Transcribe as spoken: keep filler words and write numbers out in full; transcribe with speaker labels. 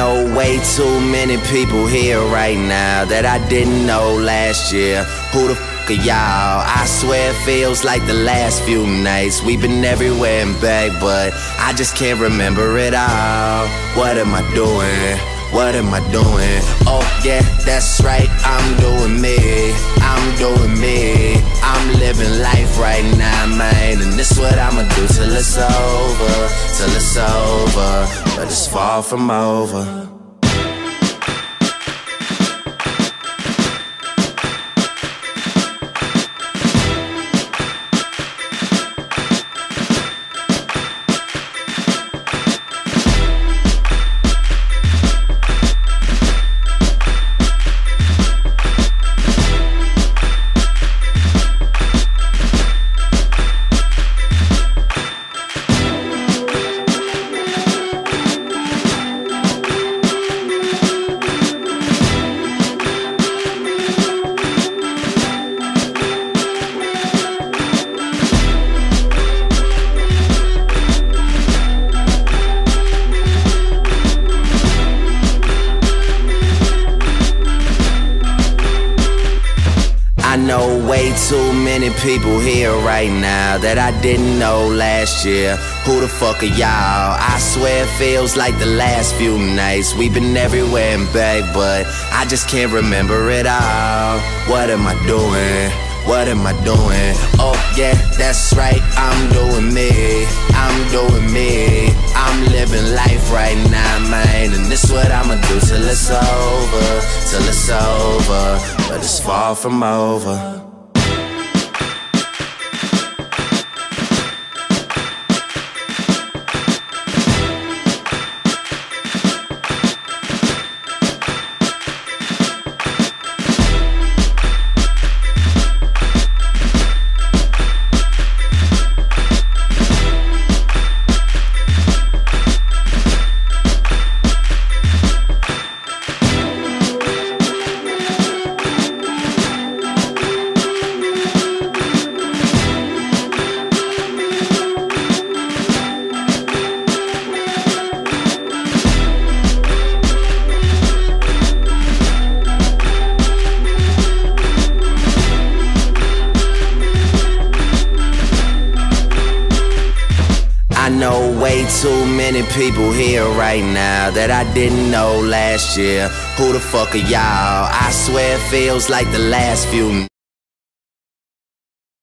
Speaker 1: know way too many people here right now that I didn't know last year. Who the f*** are y'all? I swear it feels like the last few nights. We've been everywhere and back, but I just can't remember it all. What am I doing? What am I doing? Oh yeah, that's right, I'm doing me. I'm doing me. I'm living life right now, man. And this what I'ma do till it's over. Till it's over, but it's far from over. I know way too many people here right now that I didn't know last year. Who the fuck are y'all? I swear it feels like the last few nights. We've been everywhere and back, but I just can't remember it all. What am I doing? What am I doing? Oh yeah, that's right, I'm doing me. I'm doing me. I'm living life right now, man. And this what I'ma do till it's over. Till it's over, but it's far from over. I know way too many people here right now that I didn't know last year. Who the fuck are y'all? I swear it feels like the last few